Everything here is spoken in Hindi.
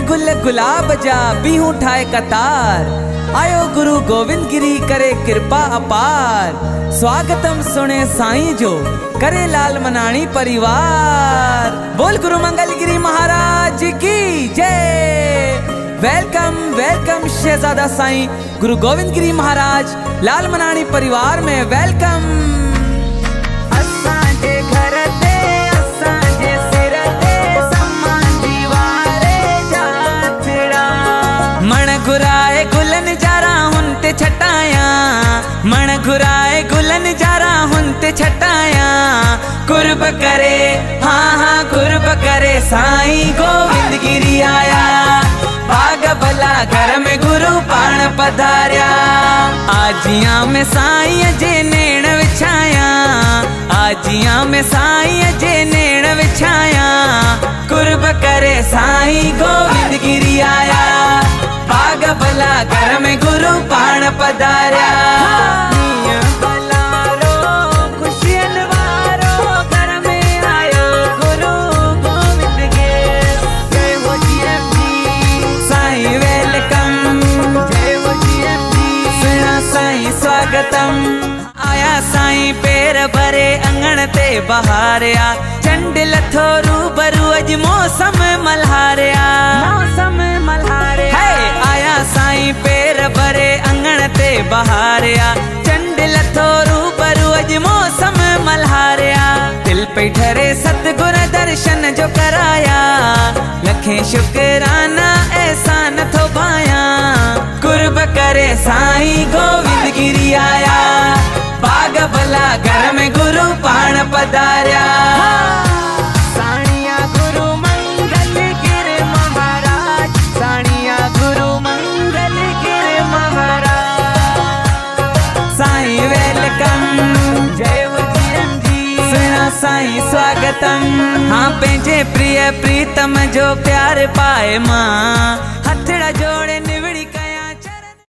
गुल गुलाब जा बीहू ठाए कतार। आयो गुरु गोविंद गिरी करे कृपा अपार। स्वागतम सुने साईं जो करे लाल मनाणी परिवार। बोल गुरु मंगल गिरी महाराज की जय। वेलकम वेलकम शहजादा साईं गुरु गोविंद गिरी महाराज लाल मनाणी परिवार में वेलकम। घुराए गुलन जारा हुनते छटाया, मन घुराए गुलन जारा हुनते छटाया। कुर्ब करे हाँ हाँ कुर्ब करे साईं गोविंद गिरी आया। भाग भला घर में गुरु पाण पधारिया। आजिया में साईं जे नेण विछाया, आजिया में साईं जे नेण विछाया। कुर्ब करे साईं गोविंद गिरी आया। भाग भला घर में गुरु पाण पधारिया। खुशियन वारो घर में आया गुरु गोविंद गिरी। जय हो जी साईं वेलकम, जय हो जी सुना साईं स्वागतम। आया साईं पैर भरे अंगण ते बहारिया। चंड लथो रूबरू अज मौसम मल्हारिया, मौसम मल्हारिया। आया साईं पैर भरे अंगण ते बहारिया। चंड लथो रूबरू अज मौसम मल्हारिया। दिल पे ठरे सतगुर दर्शन जो कराया। लखे शुक्राना एहसान थो पाया। कुर्ब करे साईं गोविंद गिरी आया। भाग भला घर में गुरु पाण पधारिया। साणिया गुरु मंगल गिरी महाराज, साणिया गुरु मंगल गिरी महाराज। साईं वेलकम, जय हो जी सुना साईं स्वागतम। हाँ पंहिंजे प्रिय प्रीतम जो प्यार पाए मां हथड़ा जोड़े निवड़ी।